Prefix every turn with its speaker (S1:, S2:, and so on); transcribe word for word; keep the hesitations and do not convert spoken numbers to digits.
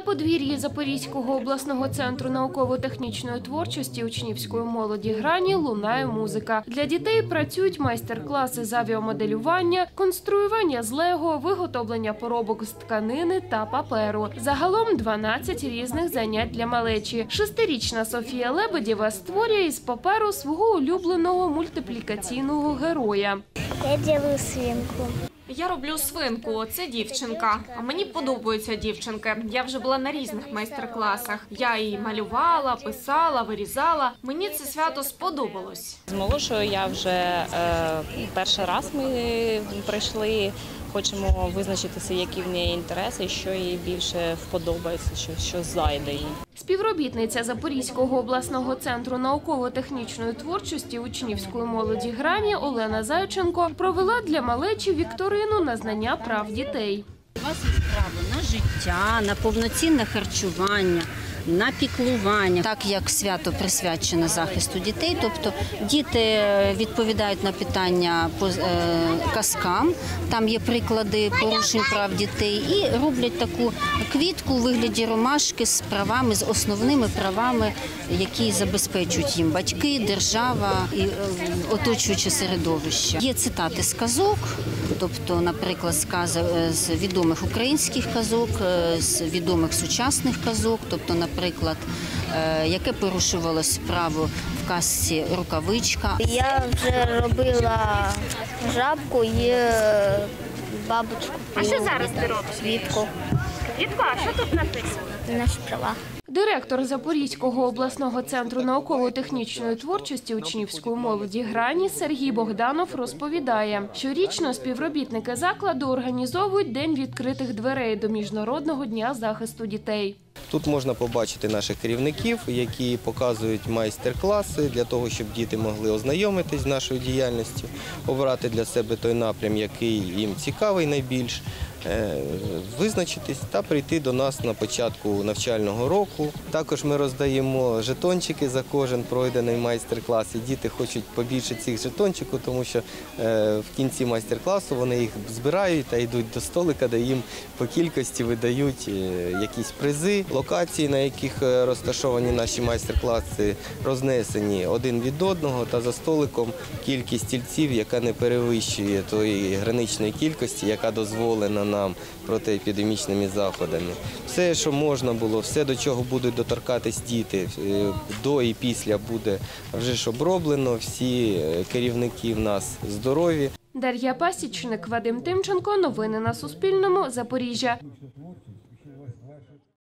S1: подвір'ї Запорізького обласного центру науково-технічної творчості учнівської молоді «Грані» лунає музика. Для дітей працюють майстер-класи з авіамоделювання, конструювання з лего, виготовлення поробок з тканини та паперу. Загалом дванадцять різних занять для малечі. Шестирічна Софія Лебедєва створює із паперу свого улюбленого мультиплікаційного героя.
S2: Я роблю свинку.
S3: Я роблю свинку, це дівчинка. А мені подобаються дівчинки. Я вже була на різних майстер-класах. Я її малювала, писала, вирізала. Мені це свято сподобалось.
S4: З молодшою я вже е, перший раз ми прийшли. Хочемо визначитися, які в неї інтереси, що їй більше вподобається, що, що зайде їй.
S1: Співробітниця Запорізького обласного центру науково-технічної творчості учнівської молоді «Грані» Олена Зайченко провела для малечі вікторину на знання прав дітей.
S5: У вас є право на життя, на повноцінне харчування, на піклування. Так як свято присвячено захисту дітей, тобто діти відповідають на питання по казкам, там є приклади порушень прав дітей і роблять таку квітку у вигляді ромашки з правами, з основними правами, які забезпечують їм батьки, держава і оточуюче середовище. Є цитати з казок, тобто, наприклад, скази з відомих українських казок, з відомих сучасних казок, тобто, наприклад, яке порушувалось право в казці «Рукавичка».
S2: Я вже робила жабку і бабочку.
S3: А що зараз ти робиш?
S2: Квітку.
S3: Квітку, а що тут написано?
S2: Наші права.
S1: Директор Запорізького обласного центру науково-технічної творчості учнівської молоді «Грані» Сергій Богданов розповідає, щорічно співробітники закладу організовують День відкритих дверей до Міжнародного дня захисту дітей.
S6: Тут можна побачити наших керівників, які показують майстер-класи для того, щоб діти могли ознайомитись з нашою діяльністю, обрати для себе той напрям, який їм цікавий найбільш, визначитись та прийти до нас на початку навчального року. Також ми роздаємо жетончики за кожен пройдений майстер-клас. І діти хочуть побільше цих жетончиків, тому що в кінці майстер-класу вони їх збирають та йдуть до столика, де їм по кількості видають якісь призи. Локації, на яких розташовані наші майстер-класи, рознесені один від одного, та за столиком кількість стільців, яка не перевищує тої граничної кількості, яка дозволена нам протиепідемічними заходами. Все, що можна було, все, до чого будуть доторкатись діти, до і після буде вже ж оброблено, всі керівники в нас здорові.
S1: Дар'я Пасічник, Вадим Тимченко. Новини на Суспільному. Запоріжжя.